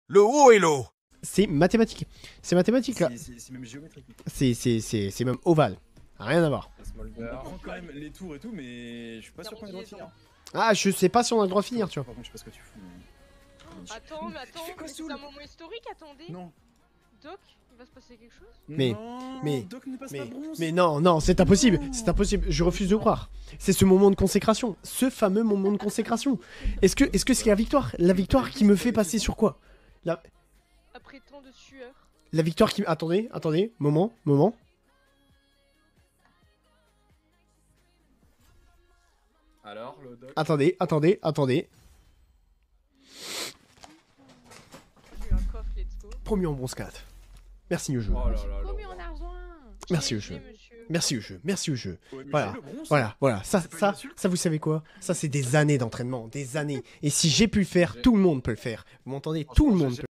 Le haut et l'eau. C'est mathématique. C'est mathématique là. C'est même géométrique. C'est même ovale. Rien à voir. On prend quand même les tours et tout, mais je suis pas sûr qu'on ait le droit de finir. Ah, je sais pas si on a le droit de finir, tu vois. Par contre, je sais pas ce que tu fous. Mais... Attends, mais attends, Fais quoi, mais c'est Soul un moment historique, attendez. Non. Doc, il va se passer quelque chose? Doc ne passe pas bronze. Mais non, non, c'est impossible. C'est impossible. Je refuse de croire. C'est ce moment de consécration. Ce fameux moment de consécration. Est-ce que c'est la victoire? La victoire qui me fait passer sur quoi? Après tant de sueur. La victoire qui... Attendez, attendez. Moment. Alors, le Doc. Attendez. J'ai eu un coffre, let's go. Promis en bronze 4. Merci au jeu. Oh là là là. Promis en argent. Merci au GG, jeu. monsieur. Merci au jeu. Ouais, mais Voilà, j'ai le bronze. voilà. Ça, C'est pas une insulte. vous savez quoi? Ça, c'est des années d'entraînement. Des années. Et si j'ai pu le faire, tout le monde peut le faire. Vous m'entendez? Tout le monde peut.